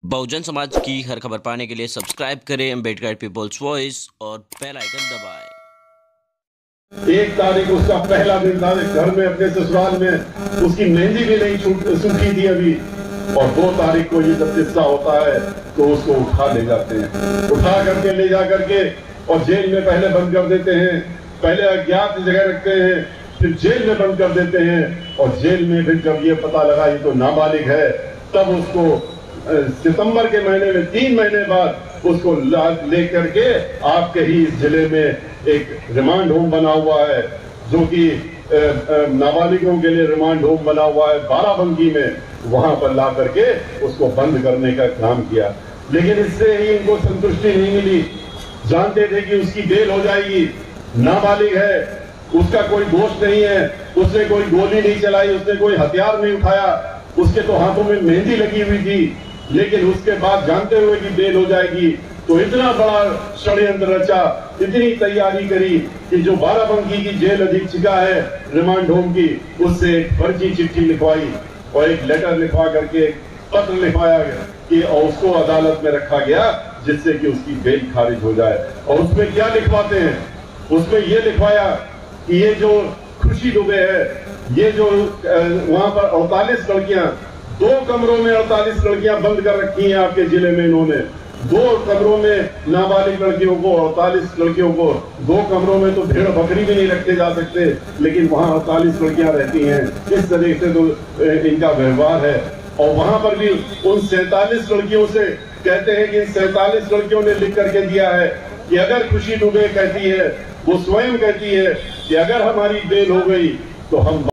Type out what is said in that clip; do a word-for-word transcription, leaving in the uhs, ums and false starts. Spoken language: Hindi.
बहुजन समाज की हर खबर पाने के लिए सब्सक्राइब करें अम्बेडकर पीपल्स वॉइस और बेल आइकन दबाएं। एक तारीख उसका पहला दिन था, घर में अपने ससुराल में उसकी मेहंदी भी नहीं सूखी थी अभी, और दो तारीख को ये जब किस्सा होता है तो उसको उठा ले जाते हैं, उठा करके ले जा करके और जेल में पहले बंद कर देते हैं। पहले अज्ञात जगह रखते हैं, फिर जेल में बंद कर देते हैं, और जेल में फिर जब ये पता लगा ये तो नाबालिग है, तब उसको सितंबर के महीने में तीन महीने बाद उसको लेकर के आपके ही जिले में एक रिमांड होम बना हुआ है, जो कि नाबालिगों के लिए रिमांड होम बना हुआ है बाराबंकी में, वहां पर ला करके उसको बंद करने का काम किया। लेकिन इससे ही इनको संतुष्टि नहीं मिली, जानते थे कि उसकी बेल हो जाएगी, नाबालिग है, उसका कोई दोष नहीं है, उसने कोई गोली नहीं चलाई, उसने कोई हथियार नहीं उठाया, उसके तो हाथों में मेहंदी लगी हुई थी। लेकिन उसके बाद जानते हुए कि बेल हो जाएगी तो इतना बड़ा षड्यंत्र रचा, इतनी तैयारी करी कि जो बाराबंकी की जेल अधीक्षिका है रिमांड होम की, उससे एक फर्जी चिट्ठी लिखवाई और एक लेटर लिखवा करके पत्र लिखवाया गया कि और उसको अदालत में रखा गया जिससे कि उसकी बेल खारिज हो जाए। और उसमें क्या लिखवाते हैं, उसमें ये लिखवाया कि ये जो खुशी दुबे है, ये जो वहां पर अड़तालीस लड़कियां, दो कमरों में अड़तालीस लड़कियां बंद कर रखी हैं आपके जिले में, इन्होंने दो कमरों में नाबालिग लड़कियों को, अड़तालीस लड़कियों को, दो कमरों में तो भेड़ बकरी भी नहीं रखे जा सकते, लेकिन वहां अड़तालीस लड़कियां रहती हैं। इस तरह से तो इनका व्यवहार है। और वहां पर भी उन सैतालीस लड़कियों से कहते हैं कि इन सैतालीस लड़कियों ने लिख करके दिया है कि अगर खुशी दुबे कहती है, वो स्वयं कहती है कि अगर हमारी बेल हो गई तो हम